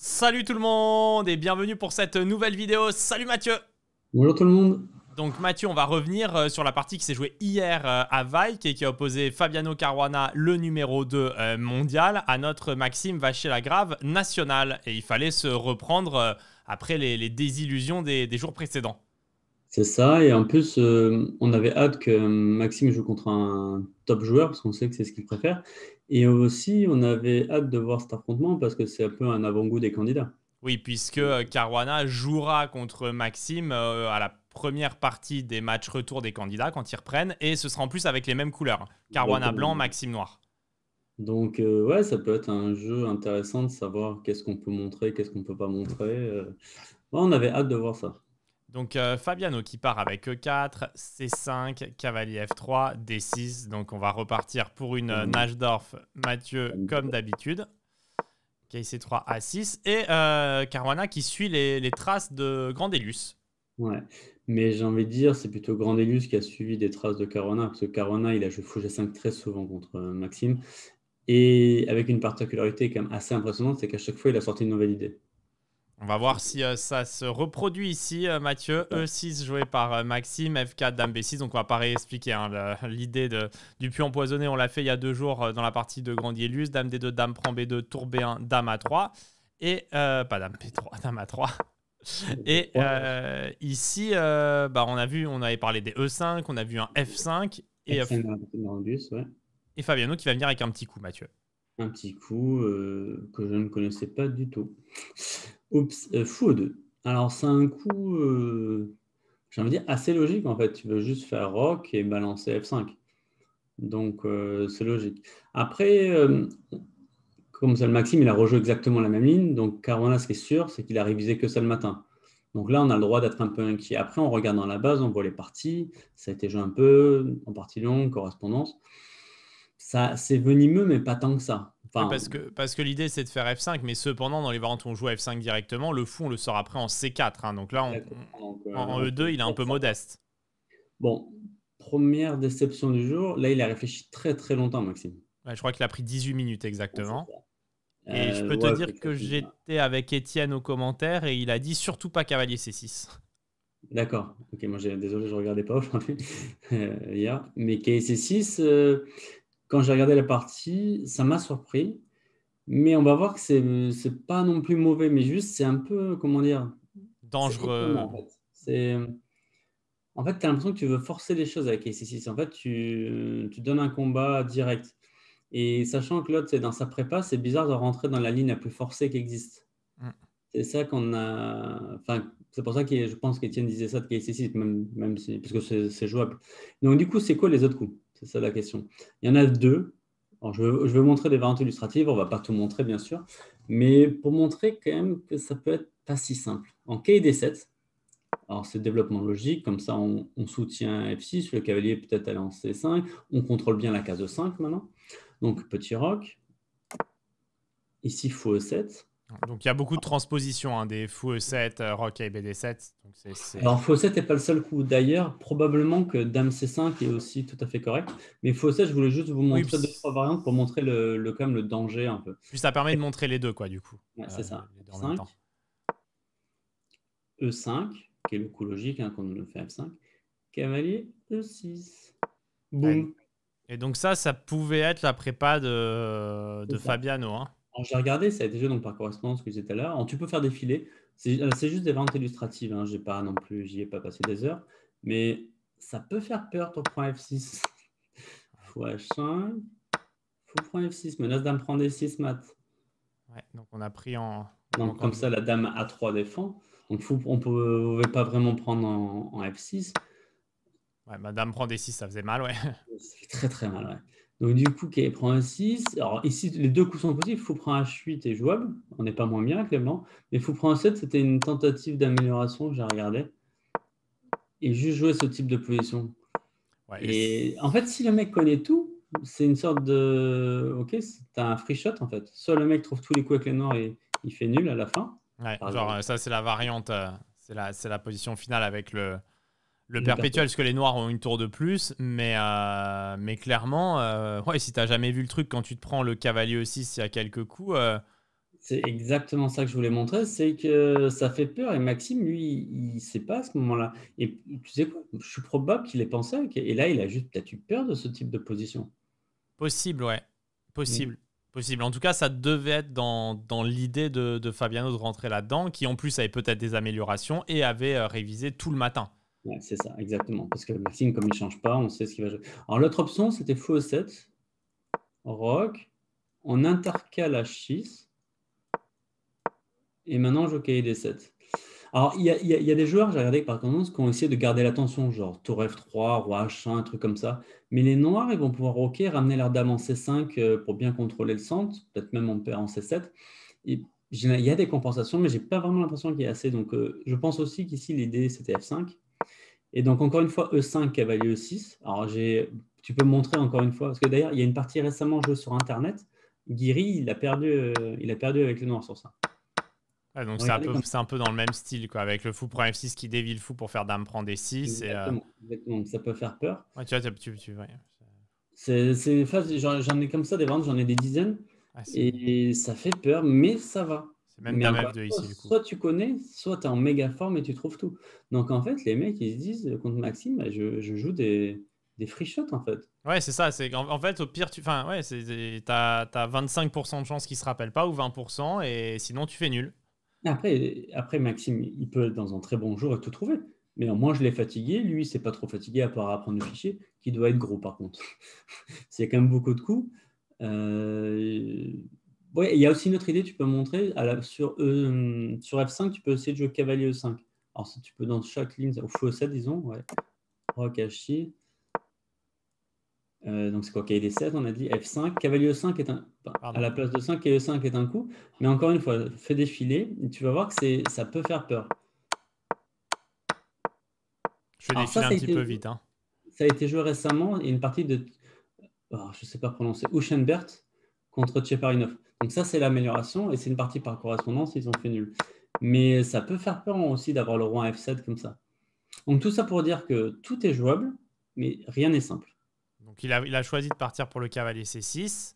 Salut tout le monde et bienvenue pour cette nouvelle vidéo. Salut Mathieu. Bonjour tout le monde. Donc Mathieu, on va revenir sur la partie qui s'est jouée hier à Vaik et qui a opposé Fabiano Caruana, le numéro 2 mondial, à notre Maxime Vachier-Lagrave national. Et il fallait se reprendre après les désillusions des jours précédents. C'est ça, et en plus, on avait hâte que Maxime joue contre un top joueur, parce qu'on sait que c'est ce qu'il préfère. Et aussi, on avait hâte de voir cet affrontement, parce que c'est un peu un avant-goût des candidats. Oui, puisque Caruana jouera contre Maxime à la première partie des matchs retour des candidats quand ils reprennent. Et ce sera en plus avec les mêmes couleurs. Caruana blanc, Maxime noir. Donc, ouais, ça peut être un jeu intéressant de savoir qu'est-ce qu'on peut montrer, qu'est-ce qu'on peut pas montrer. Ouais, on avait hâte de voir ça. Donc Fabiano qui part avec E4, C5, cavalier F3, D6. Donc on va repartir pour une Najdorf, Mathieu comme d'habitude. C3, A6. Et Caruana qui suit les traces de Grandelius. Ouais, mais j'ai envie de dire, c'est plutôt Grandelius qui a suivi des traces de Caruana, parce que Caruana, il a joué fou G5 très souvent contre Maxime. Et avec une particularité quand même assez impressionnante, c'est qu'à chaque fois, il a sorti une nouvelle idée. On va voir si ça se reproduit ici, Mathieu. E6 joué par Maxime, F4, Dame B6. Donc on va pas réexpliquer l'idée du puits empoisonné. On l'a fait il y a 2 jours dans la partie de Grandelius. Dame D2, Dame prend B2, Tour B1, Dame A3. Et pas Dame P3, Dame A3. Et ici, on a vu, on avait parlé des E5, on a vu un F5 et, F5 dans la partie de Grandelius, ouais. Et Fabiano qui va venir avec un petit coup, Mathieu. Un petit coup que je ne connaissais pas du tout. Oups, fou 2. Alors, c'est un coup, j'ai envie de dire, assez logique en fait. Tu veux juste faire rock et balancer F5. Donc, c'est logique. Après, comme ça, le Maxime, il a rejoué exactement la même ligne. Donc, Caruana, ce qui est sûr, c'est qu'il a révisé que ça le matin. Donc là, on a le droit d'être un peu inquiet. Après, on regarde dans la base, on voit les parties. Ça a été joué un peu en partie longue, correspondance. Ça, c'est venimeux, mais pas tant que ça. Oui, Enfin, parce que l'idée c'est de faire F5, mais cependant, dans les variantes où on joue F5 directement, le fou on le sort après en C4. Hein. Donc là, donc, en E2, il est un peu modeste. bon, première déception du jour. Là, il a réfléchi très très longtemps, Maxime. Ouais, je crois qu'il a pris 18 minutes exactement. Et je peux te Ouais, dire que j'étais avec Étienne aux commentaires et il a dit surtout pas cavalier C6. d'accord. Ok, moi, désolé, je ne regardais pas aujourd'hui, hier. Mais KC6, quand j'ai regardé la partie, ça m'a surpris. Mais on va voir que c'est pas non plus mauvais, mais juste, c'est un peu, comment dire, c'est Dangereux. étonnant, en fait. En fait, tu as l'impression que tu veux forcer les choses avec KC6. En fait, tu donnes un combat direct. Et sachant que l'autre, c'est dans sa prépa, c'est bizarre de rentrer dans la ligne la plus forcée qui existe. Mm. C'est ça qu'on a. Enfin, c'est pour ça que je pense qu'Étienne disait ça de KC6, même si, parce que c'est jouable. Donc, du coup, c'est quoi les autres coups? C'est ça la question. Il y en a 2. Alors, je vais montrer des variantes illustratives. On ne va pas tout montrer, bien sûr. Mais pour montrer quand même que ça peut être pas si simple. En KD7, alors c'est développement logique, comme ça on soutient F6, le cavalier peut-être aller en C5, on contrôle bien la case E5 maintenant. Donc petit roc, ici fou E7. Donc il y a beaucoup de transpositions, hein, des fous E7, roc et BD7. Donc Alors fou E7 n'est pas le seul coup. D'ailleurs, probablement que Dame C5 est aussi tout à fait correct. Mais fou E7, je voulais juste vous oui, montrer 2-3 variantes pour montrer quand même le danger un peu. puis ça permet de montrer les deux, quoi, du coup. Ouais, c'est ça. Les deux en même 5, temps. E5, qui est le coup logique hein, quand on le fait F5. Cavalier E6. Ouais. Boum. Et donc ça pouvait être la prépa de Ça. Fabiano. Hein. Alors, j'ai regardé, ça a été joué donc, par correspondance que j'étais là. Alors, tu peux faire défiler. C'est juste des ventes illustratives. Hein. J'y ai pas passé des heures. Mais ça peut faire peur, ton point F6. Fou H5. Fou point F6. Menace dame prend D6 mat. Ouais, donc on a pris en... Donc, comme ça, la dame A3 défend. Donc, on ne pouvait pas vraiment prendre en F6. Ouais, madame prend D6, ça faisait mal, ouais. Ça fait très très mal, ouais. Donc du coup, K prend un 6. Alors ici, les deux coups sont possibles. Fou prend H8 est jouable. On n'est pas moins bien avec les blancs. Mais Fou prend un 7, c'était une tentative d'amélioration que j'ai regardé. Et juste jouer ce type de position. Ouais, Et en fait, si le mec connaît tout, c'est une sorte de... Ok, c'est un free shot en fait. Soit le mec trouve tous les coups avec les noirs et il fait nul à la fin. ouais, genre ça c'est la variante, c'est la position finale avec le perpétuel, parce que les noirs ont une tour de plus, mais clairement, ouais, si t'as jamais vu le truc, quand tu te prends le cavalier E6 il y a quelques coups, C'est exactement ça que je voulais montrer, c'est que ça fait peur et Maxime, lui, il ne sait pas à ce moment-là. Et tu sais quoi? Je suis probable qu'il ait pensé et là, il a juste peut-être eu peur de ce type de position. Possible, ouais. Mm. Possible. Possible. En tout cas, ça devait être dans l'idée de Fabiano de rentrer là-dedans, qui en plus avait peut-être des améliorations et avait révisé tout le matin. Ouais, c'est ça, exactement. Parce que Maxime, comme il ne change pas, on sait ce qu'il va jouer. Alors, l'autre option, c'était fou E7, rock, on intercale H6, et maintenant, je joue cahier D7. Alors, il y a des joueurs, j'ai regardé par contre, qui ont essayé de garder l'attention, genre tour F3, roi H1, un truc comme ça. Mais les noirs, ils vont pouvoir roquer, ramener leur dame en C5 pour bien contrôler le centre, peut-être même en paire en C7. Et il y a des compensations, mais je n'ai pas vraiment l'impression qu'il y ait assez. Donc, je pense aussi qu'ici, l'idée, c'était F5. Et donc, encore une fois, E5, cavalier E6. Alors, tu peux me montrer encore une fois, parce que d'ailleurs, il y a une partie récemment jouée sur Internet. Guiri, il a perdu avec les noirs sur ça. Ouais, donc Regardez comme c'est un peu dans le même style, quoi, avec le fou prend F6 qui dévie le fou pour faire dame prend D6. exactement, exactement. Ça peut faire peur. Ouais, tu vois, ouais. J'en ai comme ça des ventes, j'en ai des dizaines. Ah, Et ça fait peur, mais ça va. c'est même Mais dame encore F2 une fois, ici, du coup. soit tu connais, soit tu es en méga forme et tu trouves tout. Donc en fait, les mecs, ils se disent contre Maxime, bah, je joue des free shots en fait. Ouais, c'est ça. En fait, au pire, enfin, ouais, t'as 25% de chances qu'il se rappelle pas ou 20%, et sinon, tu fais nul. Après, Maxime, il peut être dans un très bon jour et tout trouver. Mais moi, je l'ai fatigué. Lui, c'est pas trop fatigué à part apprendre le fichier, qui doit être gros par contre. C'est quand même beaucoup de coups. Euh, Ouais, il y a aussi une autre idée, tu peux montrer sur F5, tu peux essayer de jouer cavalier E5. Alors, si tu peux dans chaque ligne, au fou E7, disons, ouais. Roc H6. Donc, c'est quoi? Cavalier D7, on a dit F5. Cavalier E5 est à Pardon. la place de 5, cavalier E5 est un coup. Mais encore une fois, fais défiler, et tu vas voir que ça peut faire peur. Je fais Alors, ça, défiler ça un a petit peu été, vite, hein. ça a été joué récemment. Il y a une partie de, je ne sais pas prononcer, Uschenbert contre Tcheparinov. Donc, ça, c'est l'amélioration. Et c'est une partie par correspondance, ils ont fait nul. Mais ça peut faire peur aussi d'avoir le roi F7 comme ça. Donc, tout ça pour dire que tout est jouable, mais rien n'est simple. Donc, il a choisi de partir pour le cavalier C6.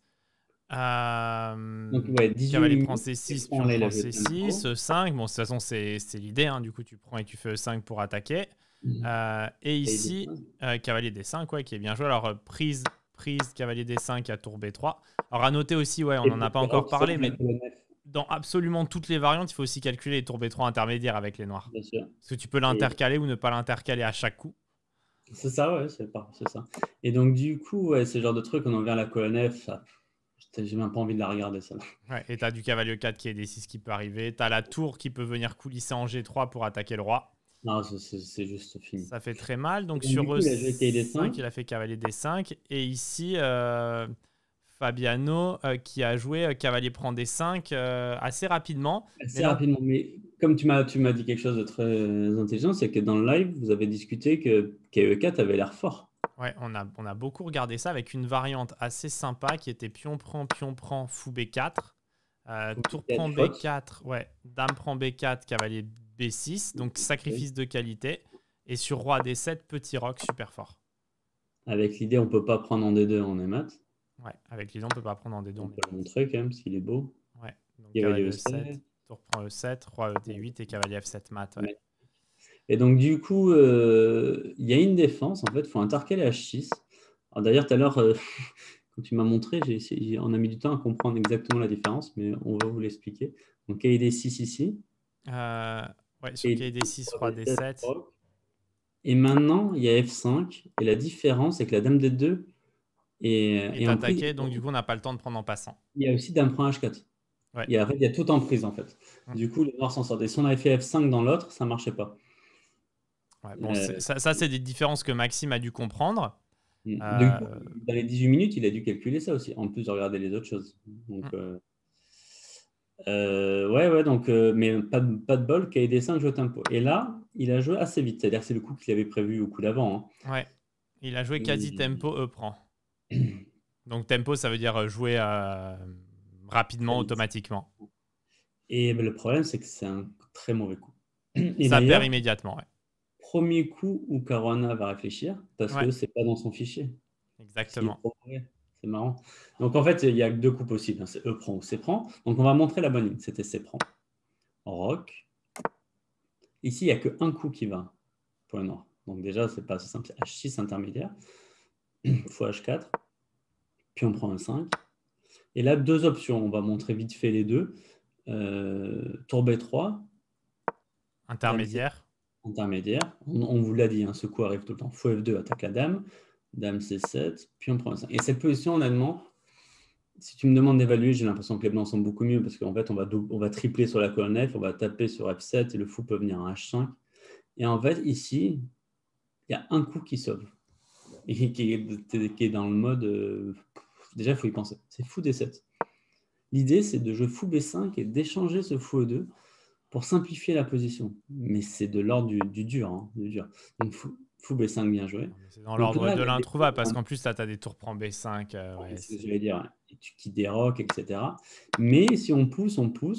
Donc, ouais, 18 Cavalier prend minutes. C6, Bon, pion là, il a prend joué C6, tempo. E5. Bon, de toute façon, c'est l'idée, hein. Du coup, tu prends et tu fais E5 pour attaquer. Et Et ici, cavalier D5, ouais, qui est bien joué. Alors, prise, cavalier D5 à tour B3. Alors, à noter aussi, ouais, on n'en a pas encore Rock parlé, sauve la mais colonne F, dans absolument toutes les variantes, il faut aussi calculer les tours B3 intermédiaires avec les noirs. bien sûr. Parce que tu peux Et l'intercaler ou ne pas l'intercaler à chaque coup. c'est ça, ouais, c'est ça. Et donc, du coup, ouais, ce genre de truc, on en vient à la colonne F, ça, j'ai même pas envie de la regarder, ça. Ouais, et tu as du cavalier 4 qui est D6 qui peut arriver. Tu as la tour qui peut venir coulisser en G3 pour attaquer le roi. Non, c'est juste fini. Ça fait très mal. Et Donc donc, sur du coup, il a joué E5, KD5. il a fait cavalier D5. Et ici, Fabiano qui a joué cavalier prend D5 assez rapidement. Mais Assez là, rapidement, mais comme tu m'as dit quelque chose de très intelligent, c'est que dans le live, vous avez discuté que KE4 avait l'air fort. ouais, on a beaucoup regardé ça avec une variante assez sympa qui était pion prend, fou B4. Tour prend Faute. B4, ouais, dame prend B4, cavalier B6, donc sacrifice de qualité. Et sur roi D7, petit roc, super fort. Avec l'idée, on peut pas prendre en D2 en EMAT. Ouais, avec les dents, on peut pas prendre en D2, On on peut est le mat. montrer quand même, parce qu'il est beau. Ouais, donc Cavalier cavalier E7, E7. tour prend E7, roi ED8 et cavalier F7 mat, ouais. Et donc, du coup, il y a une défense. En fait, il faut intercaler H6. Alors, d'ailleurs, tout à l'heure, quand tu m'as montré, on a mis du temps à comprendre exactement la différence, mais on va vous l'expliquer. Donc, KD6 ici. Euh, ouais, sur Et KD6, roi D7. Et maintenant, il y a F5. Et la différence, c'est que la dame D2 Est est en prise. attaqué, donc du coup, on n'a pas le temps de prendre en passant. Il y a aussi dame prend H4. Ouais. En fait, il y a tout en prise, en fait. Mm. Du coup, les noirs s'en sortent. Et si on avait fait F5 dans l'autre, ça ne marchait pas. Ouais, bon, Euh, ça c'est des différences que Maxime a dû comprendre. du coup, Euh, dans les 18 minutes, il a dû calculer ça aussi, en plus de regarder les autres choses. Donc, mm. ouais, donc, mais pas de bol, KD5 joue au tempo. Et là, il a joué assez vite, c'est-à-dire que c'est le coup qu'il avait prévu au coup d'avant. Ouais. Il a joué quasi Et- tempo, E prend. Donc tempo, ça veut dire jouer rapidement, Très vite. automatiquement. Et ben, le problème, c'est que c'est un très mauvais coup. Et Ça perd d'ailleurs, immédiatement, ouais. premier coup où Caruana va réfléchir, parce Ouais, que c'est pas dans son fichier. Parce qu'il est exactement. trop mauvais. C'est marrant. Donc en fait, il y a deux coups possibles, hein. C'est E prend ou C prend. Donc on va montrer la bonne ligne. C'était C prend. Roc. Ici, il n'y a qu'un coup qui va pour le noir. Donc déjà, c'est pas assez simple. C'est H6 intermédiaire fois H4. Puis on prend un 5. Et là, deux options. On va montrer vite fait les deux. Tour B3. Intermédiaire. Intermédiaire. On vous l'a dit, hein, ce coup arrive tout le temps. Fou F2 attaque la dame. Dame C7. Puis on prend un 5. Et cette position, honnêtement, si tu me demandes d'évaluer, j'ai l'impression que les blancs sont beaucoup mieux parce qu'en fait, on va tripler sur la colonne F, on va taper sur F7 et le fou peut venir à H5. Et en fait, ici, il y a un coup qui sauve et qui est dans le mode. Déjà, il faut y penser. C'est fou D7. L'idée, c'est de jouer fou B5 et d'échanger ce fou E2 pour simplifier la position. Mais c'est de l'ordre du dur, hein, du dur. Donc, fou B5, bien joué. C'est dans l'ordre de l'introuvable parce qu'en plus, là, tu as des tours prend B5. Ouais, c'est ce que je vais dire. Et tu quittes des rocs, etc. Mais si on pousse,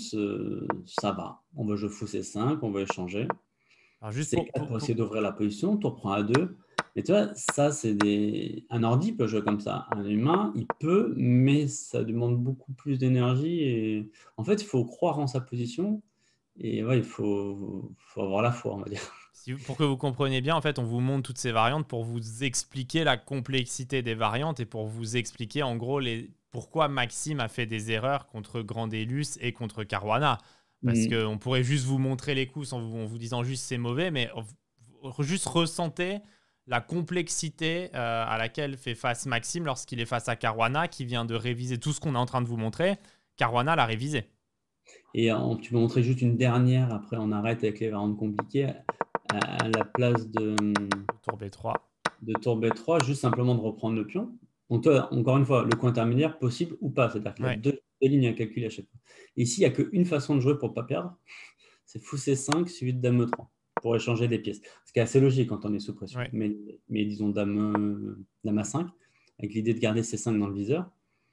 ça va. On va jouer fou C5, on va échanger. Alors, juste pour essayer d'ouvrir la position, tour prend A2. Mais tu vois, ça, c'est un ordi peut jouer comme ça. Un humain, il peut, mais ça demande beaucoup plus d'énergie. Et en fait, il faut croire en sa position. Et ouais, il faut avoir la foi, on va dire. Pour que vous compreniez bien, en fait, on vous montre toutes ces variantes pour vous expliquer la complexité des variantes et pour vous expliquer en gros pourquoi Maxime a fait des erreurs contre Grandelus et contre Caruana. Parce qu'on pourrait juste vous montrer les coups en vous disant juste c'est mauvais, mais juste ressentez la complexité à laquelle fait face Maxime lorsqu'il est face à Caruana qui vient de réviser tout ce qu'on est en train de vous montrer. Caruana l'a révisé. Et tu peux montrer juste une dernière, après on arrête avec les variantes compliquées, à la place de tour B3. De tour B3, juste simplement de reprendre le pion. Donc toi, encore une fois, le coup intermédiaire, possible ou pas. C'est-à-dire qu'il y a deux lignes à calculer à chaque fois. Ici, il n'y a qu'une façon de jouer pour ne pas perdre. C'est fou C5 suivi de dame E3 pour échanger des pièces. Ce qui est assez logique quand on est sous pression. Ouais. Mais disons dame A5, avec l'idée de garder C5 dans le viseur.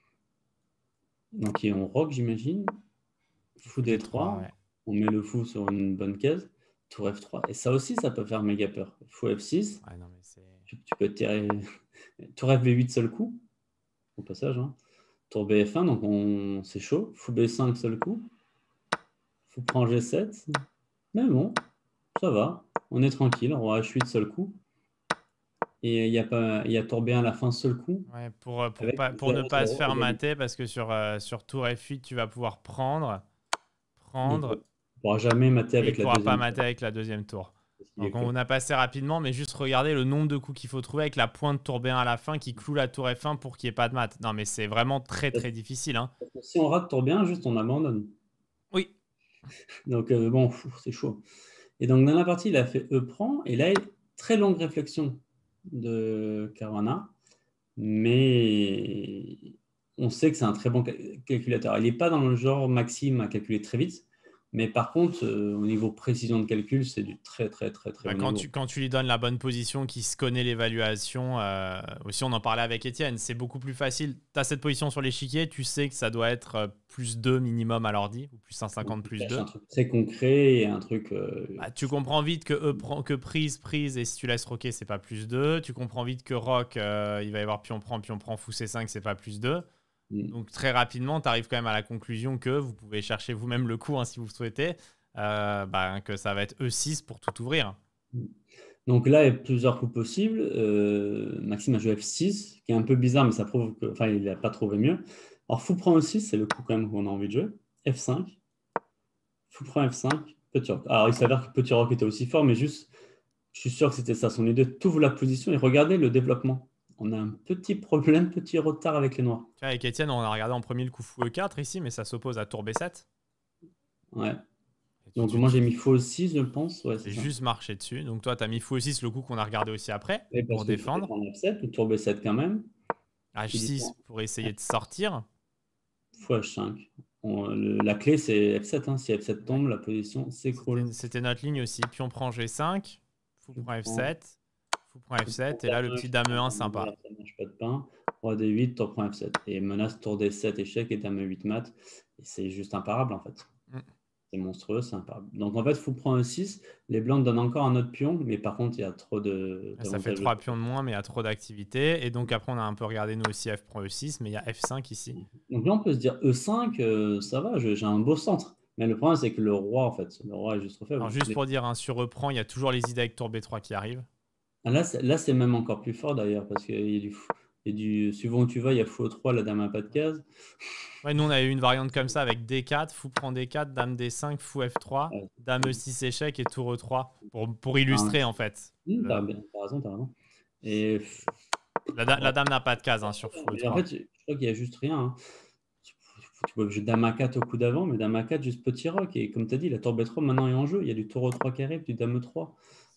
Donc on rock, j'imagine. Fou D3, ouais. On met le fou sur une bonne case. Tour F3. Et ça aussi, ça peut faire méga peur. Fou F6. Ouais, non, mais tu peux tirer. Tour FB8 seul coup, au passage. Hein. Tour BF1, donc c'est chaud. Fou B5 seul coup. Fou prend G7. Mais bon, ça va. On est tranquille. Roi H8 seul coup. Et il y a tour B1 à la fin seul coup. Ouais, pour ne pas se faire mater, parce que sur tour F8, tu vas pouvoir prendre. On ne pourra jamais mater avec la deuxième tour. Il ne pourra pas mater avec la deuxième tour. Donc on a passé rapidement, mais juste regardez le nombre de coups qu'il faut trouver avec la pointe tour B1 à la fin qui cloue la tour F1 pour qu'il n'y ait pas de mat. Non, mais c'est vraiment très très difficile. Hein. Si on rate tour B1, juste on abandonne. Oui. Donc bon, c'est chaud. Et donc dans la partie, il a fait E prend, et là, très longue réflexion de Caruana, mais on sait que c'est un très bon calculateur. Il n'est pas dans le genre Maxime à calculer très vite. Mais par contre, au niveau précision de calcul, c'est du très bon niveau. Quand tu lui donnes la bonne position, qu'il se connaît l'évaluation, aussi on en parlait avec Étienne, c'est beaucoup plus facile. Tu as cette position sur l'échiquier, tu sais que ça doit être plus 2 minimum à l'ordi, ou plus 150 plus 2. Un truc très concret et un truc... tu comprends vite que prise, et si tu laisses rocker, c'est pas plus 2. Tu comprends vite que rock, il va y avoir pion prend, fou C5, c'est pas plus 2. Donc très rapidement, tu arrives quand même à la conclusion que vous pouvez chercher vous-même le coup si vous le souhaitez, que ça va être E6 pour tout ouvrir. Donc là, il y a plusieurs coups possibles. Maxime a joué F6, qui est un peu bizarre, mais ça prouve qu'il n'a pas trouvé mieux. Alors fou prend E6, c'est le coup quand même qu'on a envie de jouer. F5, fou prend F5, petit rock. Alors il s'avère que petit rock était aussi fort, mais juste, je suis sûr que c'était ça. Son idée, t'ouvres la position et regardez le développement. On a un petit problème, petit retard avec les noirs. Tu vois, avec Étienne, on a regardé en premier le coup fou E4 ici, mais ça s'oppose à tour B7. Ouais. Donc moi j'ai mis fou E6, je pense. Ouais, c'est juste marché dessus. Donc toi, tu as mis fou E6, le coup qu'on a regardé aussi après, pour défendre. F7, ou tour B7 quand même. H6 pour essayer de sortir. Fou H5. La clé c'est F7. Hein. Si F7 tombe, la position s'écroule. C'était notre ligne aussi. Pion prend G5, fou prend F7. Fou prend F7 et là le petit dame E1 sympa. Ça mange pas de pain. Roi D8, tour prend F7. Et menace tour D7 échec et dame E8 mat. Et c'est juste imparable en fait. C'est monstrueux, c'est imparable. Donc en fait, fou prend E6. Les blancs donnent encore un autre pion, mais par contre, il y a trop Ça fait d'avantages. 3 pions de moins, mais il y a trop d'activité. Et donc après, on a un peu regardé nous aussi F prend E6, mais il y a F5 ici. Donc là, on peut se dire E5, ça va, j'ai un beau centre. Mais le problème, c'est que le roi, en fait, le roi est juste trop faible. Alors juste pour dire, hein, sur reprend, il y a toujours les idées avec tour B3 qui arrivent. Ah, là, c'est même encore plus fort d'ailleurs, parce qu'il y a suivant où tu vas, il y a fou E3, la dame a pas de case. Ouais, nous, on avait une variante comme ça avec D4, fou prend D4, dame D5, fou F3, Ouais. dame E6 échec et tour E3, pour illustrer en fait. T'as raison, t'as raison. Et La dame n'a pas de case, hein, sur fou mais en E3. fait, je crois qu'il y a juste rien, hein. Tu peux jouer dame A4 au coup d'avant, mais dame A4, juste petit roc. Et comme tu as dit, la tour B3 maintenant est en jeu. Il y a du tour E3 qui arrive, du dame E3.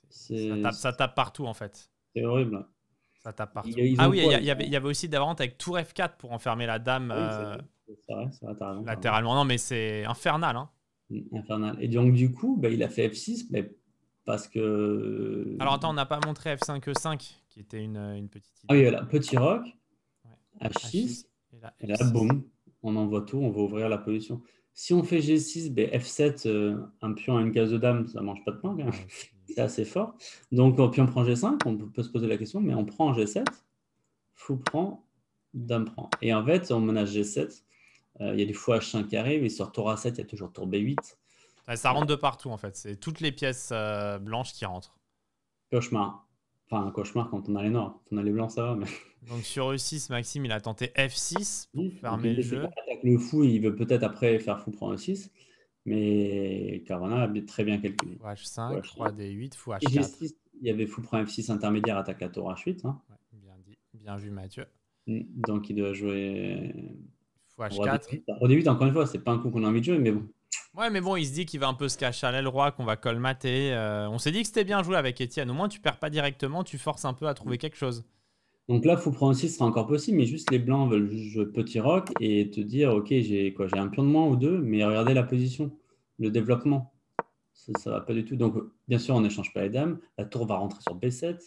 Ça tape partout en fait. C'est horrible. Ça tape partout. Ils Ah ont oui, quoi, il y avait aussi des variantes avec tour F4 pour enfermer la dame c'est vrai, t'as raison. latéralement. Non, mais c'est infernal. Hein. Infernal. Et donc, du coup, il a fait F6, mais parce que. Alors attends, on n'a pas montré F5 E5, qui était une petite idée. Ah oui, voilà, petit roc, Ouais. H6, et là, boum, on envoie tout, on va ouvrir la position. Si on fait G6, F7, un pion à une case de dame, ça mange pas de pain, quand même. Ouais, C'est assez fort. Donc, pion prend G5, on peut se poser la question, mais on prend G7, fou prend, dame prend. Et en fait, on menage G7, il y a du fou H5 qui arrive, et sur tour A7, il y a toujours tour B8. Ça rentre de partout en fait. C'est toutes les pièces blanches qui rentrent. Cauchemar. Enfin, un cauchemar quand on a les noirs. Quand on a les blancs, ça va. Mais... Donc sur E6, Maxime, il a tenté F6 pour fermer le jeu. Il attaque le fou, il veut peut-être après faire fou prend E6. Mais Caruana a très bien calculé. Fou H5, roi D8, fou Et H4. G6, il y avait fou prend F6 intermédiaire, attaque la tour H8. Hein. Ouais, bien dit. Bien vu, Mathieu. Donc il doit jouer. Fou H4. Roi D8, encore une fois, c'est pas un coup qu'on a envie de jouer, mais bon. Ouais, mais bon, il se dit qu'il va un peu se cacher à l'aile roi, qu'on va colmater. On s'est dit que c'était bien joué avec Étienne. Au moins, tu perds pas directement, tu forces un peu à trouver quelque chose. Donc là, fou prend E6 sera encore possible, mais juste les blancs veulent jouer petit roc et te dire, ok, j'ai un pion de moins ou deux, mais regardez la position, le développement. Ça va pas du tout. Donc, bien sûr, on n'échange pas les dames. La tour va rentrer sur B7.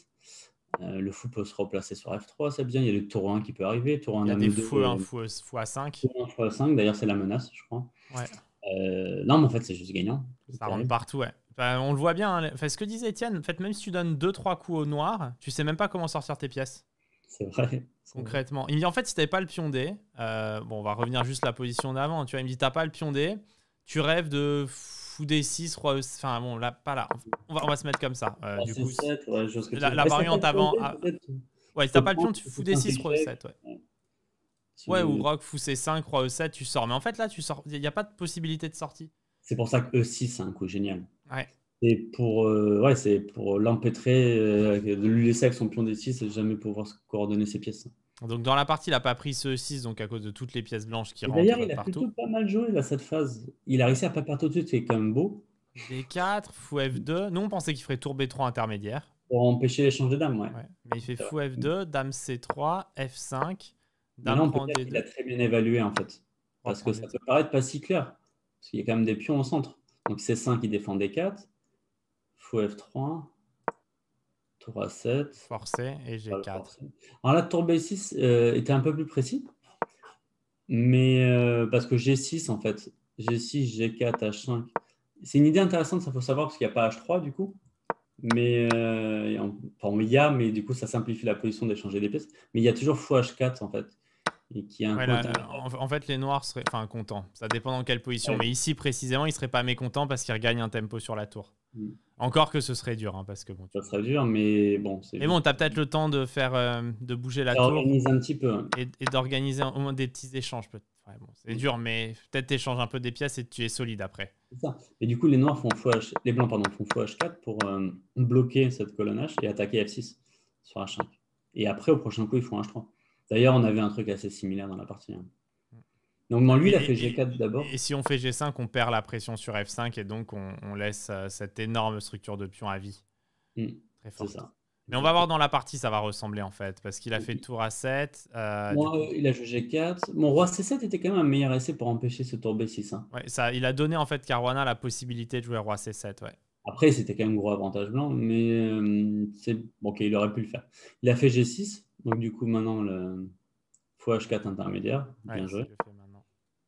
Le fou peut se replacer sur F3, c'est bien. Il y a le tour 1 qui peut arriver. Tour 1, Il y a dame des 2. fous A5. Tour 1, fou A5. D'ailleurs, c'est la menace, je crois. Ouais. Non, mais en fait, c'est juste gagnant. Ça rentre partout, ouais. Enfin, on le voit bien. Hein. Enfin, ce que disait Étienne, en fait, même si tu donnes 2-3 coups au noir, tu sais même pas comment sortir tes pièces. C'est vrai. Concrètement. Il me dit en fait, si t'avais pas le pion D, bon, on va revenir juste la position d'avant. Tu vois, il me dit t'as pas le pion D, tu rêves de fou D6, roi E. Enfin, bon, là, pas là. On va se mettre comme ça. Du coup, 7, ouais, la variante avant. Ouais, si t'as pas le pion, tu fous D6, roi E7. Ouais. Ouais, ou roc, fou C5, roi E7, tu sors. Mais en fait, là, tu sors. Il n'y a pas de possibilité de sortie. C'est pour ça que E6, c'est un coup génial. Ouais. C'est pour, l'empêtrer, de lui laisser avec son pion D6 et jamais pouvoir se coordonner ses pièces. Donc dans la partie, il n'a pas pris ce E6, donc à cause de toutes les pièces blanches qui rentrent d'ailleurs, il a partout. plutôt pas mal joué là, cette phase. Il a réussi à pas perdre tout de suite, c'est quand même beau. D4, fou F2. Nous, on pensait qu'il ferait tour B3 intermédiaire. Pour empêcher l'échange de dames, ouais. Mais il fait fou F2, dame C3, F5, dame Maintenant, prend peut-être qu'il a D2. très bien évalué en fait. Parce que ça peut paraître pas si clair. Parce qu'il y a quand même des pions au centre. Donc C5 qui défend D4, fou F3, tour A7. Forcé et G4. Alors là, tour B6 était un peu plus précis. Mais parce que G6 en fait, G6, G4, H5. C'est une idée intéressante, ça faut savoir, parce qu'il n'y a pas H3 du coup. Mais il y a, mais du coup, ça simplifie la position d'échanger des pièces. Mais il y a toujours fou H4 en fait. Et qui a en fait, les noirs seraient contents. Ça dépend dans quelle position. Ouais. Mais ici, précisément, ils ne seraient pas mécontents parce qu'ils regagnent un tempo sur la tour. Encore que ce serait dur. Hein, parce que, bon, ça serait dur, mais bon. Mais bon, tu as peut-être le temps de faire, de bouger la tour. Organiser un petit peu. Hein. Et d'organiser au moins des petits échanges. Ouais, bon, c'est dur, mais peut-être tu échanges un peu des pièces et tu es solide après. C'est ça. Et du coup, les noirs font les blancs font fou H4 pour bloquer cette colonne H et attaquer F6 sur H5. Et après, au prochain coup, ils font H3. D'ailleurs, on avait un truc assez similaire dans la partie 1. Donc, lui, il a fait G4 d'abord. Et si on fait G5, on perd la pression sur F5 et donc on laisse cette énorme structure de pion à vie. Très fort. C'est ça. Mais on va voir dans la partie, ça va ressembler en fait, parce qu'il a fait tour A7. Il a joué G4. Mon roi C7 était quand même un meilleur essai pour empêcher ce tour B6. Hein. Ouais, il a donné en fait Caruana la possibilité de jouer roi C7. Ouais. Après, c'était quand même gros avantage blanc, mais il aurait pu le faire. Il a fait G6, donc du coup, maintenant, le fou H4 intermédiaire. Bien joué.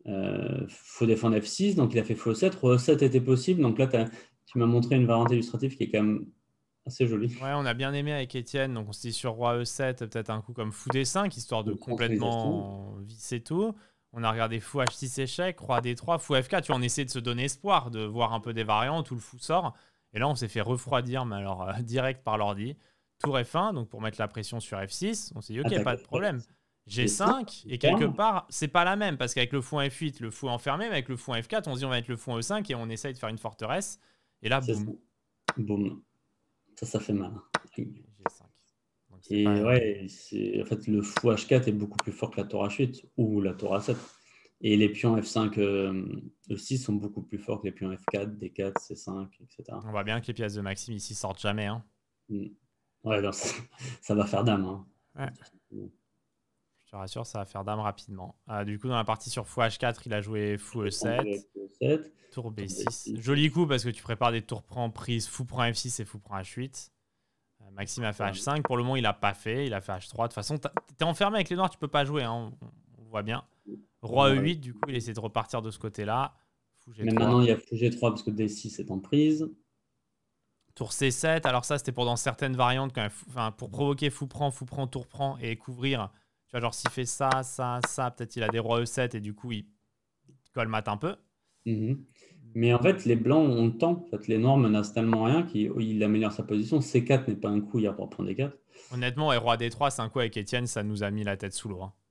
Faut défendre F6, donc il a fait fou E7. Roi E7 était possible, donc là, tu m'as montré une variante illustrative qui est quand même assez jolie. Ouais, on a bien aimé avec Étienne, donc on s'est dit sur Roi E7, peut-être un coup comme Fou D5, histoire de Donc, centralisation. complètement visser tout. On a regardé Fou H6 échec, Roi D3, Fou F4, tu vois, on essaie de se donner espoir, de voir un peu des variantes où le fou sort. Et là, on s'est fait refroidir, mais alors direct par l'ordi. Tour F1, donc pour mettre la pression sur F6, on s'est dit, ok, pas de problème. G5, et quelque part, c'est pas la même, parce qu'avec le fou en F8, le fou est enfermé, mais avec le fou en F4, on se dit, on va mettre le fou en E5 et on essaye de faire une forteresse. Et là, boum. Boum. Ça fait mal. G5. Donc, Et pas... ouais, en fait, le fou H4 est beaucoup plus fort que la tour H8 ou la tour A7. Et les pions F5, E6 sont beaucoup plus forts que les pions F4, D4, C5, etc. On voit bien que les pièces de Maxime ici sortent jamais. Hein. Ouais, alors ça va faire dame. Hein. Ouais. Je te rassure, ça va faire dame rapidement. Du coup, dans la partie sur fou H4, il a joué fou E7. Tour B6. Joli coup parce que tu prépares des tours prend prise, fou prend F6 et fou prend H8. Maxime a fait H5. Pour le moment, il n'a pas fait. Il a fait H3. De toute façon, tu es enfermé avec les noirs, tu peux pas jouer. Hein. On le voit bien. Roi E8, du coup, il essaie de repartir de ce côté-là. Fou G3. Mais maintenant, il y a fou G3 parce que D6 est en prise. Tour C7. Alors ça, c'était pour dans certaines variantes, quand même, pour provoquer fou prend, tour prend et couvrir. Tu vois, genre s'il fait ça, peut-être il a des rois E7 et du coup, il colmate un peu. Mais en fait, les blancs ont le temps. En fait, les noirs menacent tellement rien qu'il améliore sa position. C4 n'est pas un coup, il y a pour prendre D4. Honnêtement, et roi D3, c'est un coup avec Étienne, ça nous a mis la tête sous l'eau. Hein.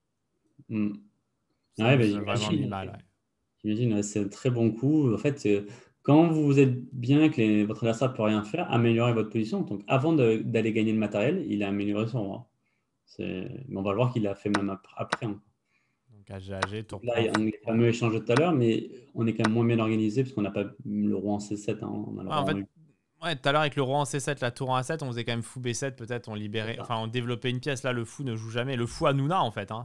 Ça nous a vraiment mis mal. Ouais. J'imagine, c'est un très bon coup. En fait, quand vous êtes bien, que votre adversaire ne peut rien faire, améliorez votre position. Donc, avant d'aller gagner le matériel, il a amélioré son roi. Mais on va le voir qu'il l'a fait même après. Hein. Donc, AG, tour là, il y a les fameux échanges de tout à l'heure, mais on est quand même moins bien organisé parce qu'on n'a pas le roi en C7. Hein. On a le roi en fait, tout à l'heure, avec le roi en C7, la tour en A7, on faisait quand même fou B7, peut-être, on libérait, enfin, on développait une pièce. Là, le fou ne joue jamais. Le fou Hanouna, en fait. Hein.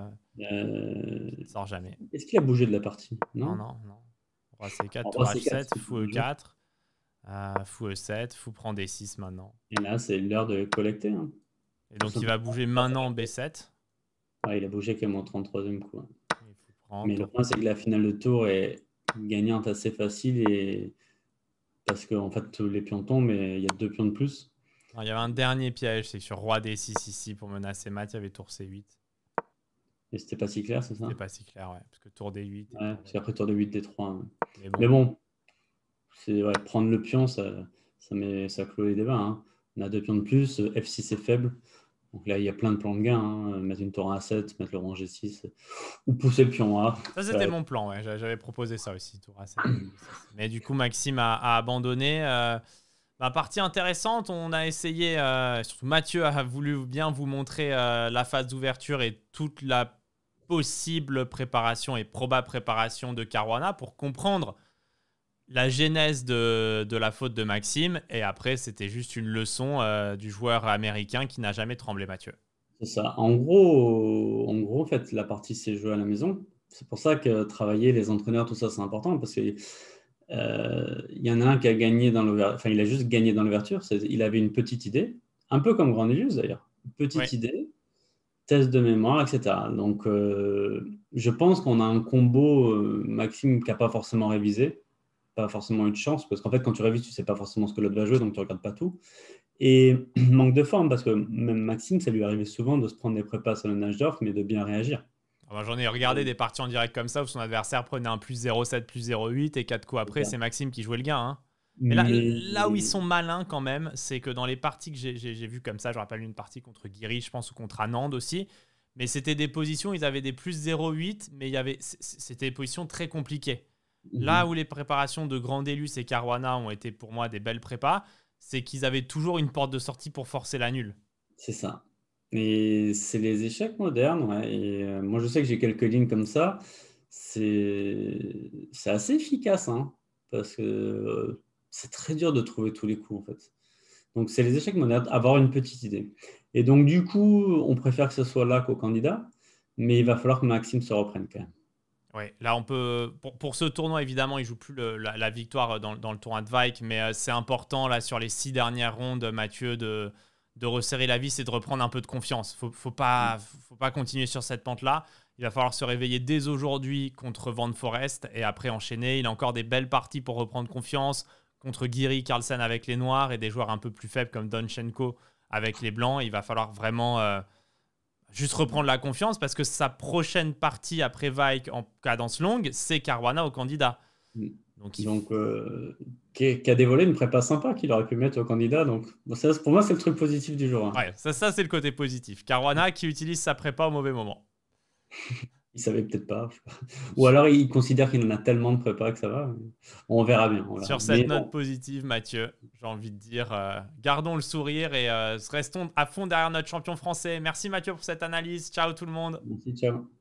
Il sort jamais. Est-ce qu'il a bougé de la partie? Non. Roi C4, tour H7, fou E4, fou E7, fou prend D6 maintenant. Et là, c'est l'heure de collecter. Hein. Et donc, il va bouger maintenant B7. Ouais, il a bougé quand même au 33e coup. Hein. Mais le point, c'est que la finale de tour est gagnante assez facile parce qu'en fait, les pions tombent, mais il y a 2 pions de plus. Alors, il y avait un dernier piège, c'est que sur roi D6 ici, pour menacer Matt, il y avait tour C8. Et c'était pas si clair, c'est ça? C'était pas si clair, ouais. Parce que tour D8. Ouais, parce qu'après tour D8, D3. Ouais. Mais bon, c'est prendre le pion, ça clôt les débats. Hein. On a 2 pions de plus, F6 est faible. Donc là, il y a plein de plans de gain. Hein. Mettre une tour en A7, mettre le rang G6, ou pousser le pion A. Ça, c'était mon plan, ouais. J'avais proposé ça aussi, tour A7. Mais du coup, Maxime a abandonné. Partie intéressante, on a essayé, surtout Mathieu a voulu bien vous montrer la phase d'ouverture et toute la possible préparation et probable préparation de Caruana pour comprendre la genèse de la faute de Maxime. Et après, c'était juste une leçon du joueur américain qui n'a jamais tremblé, Mathieu. C'est ça. En gros, en fait, la partie s'est jouée à la maison. C'est pour ça que travailler les entraîneurs, tout ça, c'est important parce que il y en a un qui a gagné dans l'ouverture. Enfin, il a juste gagné dans l'ouverture. Il avait une petite idée, un peu comme Grandelius d'ailleurs. Une petite idée, test de mémoire, etc. Donc, je pense qu'on a un combo Maxime qui n'a pas forcément révisé, pas forcément eu de chance, parce qu'en fait, quand tu révises, tu ne sais pas forcément ce que l'autre va jouer, donc tu ne regardes pas tout. Et manque de forme, parce que même Maxime, ça lui arrivait souvent de se prendre des prépas sur le Najdorf, mais de bien réagir. J'en ai regardé des parties en direct comme ça où son adversaire prenait un plus 0,7, plus 0,8 et 4 coups après, c'est Maxime qui jouait le gain. Hein. Mais là où ils sont malins quand même, c'est que dans les parties que j'ai vues comme ça, je rappelle une partie contre Guiri, je pense, ou contre Anand aussi, mais c'était des positions, ils avaient des plus 0,8, mais c'était des positions très compliquées. Là où les préparations de Grandelius et Caruana ont été pour moi des belles prépas, c'est qu'ils avaient toujours une porte de sortie pour forcer la nulle. C'est ça. Et c'est les échecs modernes, ouais. Et moi, je sais que j'ai quelques lignes comme ça. C'est assez efficace, hein, parce que c'est très dur de trouver tous les coups, en fait. Donc, c'est les échecs modernes, avoir une petite idée. Et donc, du coup, on préfère que ce soit là qu'au candidat, mais il va falloir que Maxime se reprenne quand même. Oui, là, on peut. Pour ce tournoi, évidemment, il ne joue plus la victoire dans le tournoi de Vike, mais c'est important, là, sur les 6 dernières rondes, Mathieu, de resserrer la vis et de reprendre un peu de confiance. Faut pas continuer sur cette pente-là. Il va falloir se réveiller dès aujourd'hui contre Van Forest et après enchaîner. Il a encore des belles parties pour reprendre confiance contre Guiri, Carlsen avec les Noirs et des joueurs un peu plus faibles comme Donchenko avec les Blancs. Il va falloir vraiment juste reprendre la confiance parce que sa prochaine partie après Vaik en cadence longue, c'est Caruana au candidat. Donc, qui a dévoilé une prépa sympa qu'il aurait pu mettre au candidat. Donc, ça, pour moi, c'est le truc positif du jour. Hein. Ouais, ça c'est le côté positif. Caruana qui utilise sa prépa au mauvais moment. Il savait peut-être pas. Ou alors, il considère qu'il en a tellement de prépa que ça va. On verra bien. Sur cette note positive, Mathieu, j'ai envie de dire, gardons le sourire et restons à fond derrière notre champion français. Merci Mathieu pour cette analyse. Ciao tout le monde. Merci, ciao.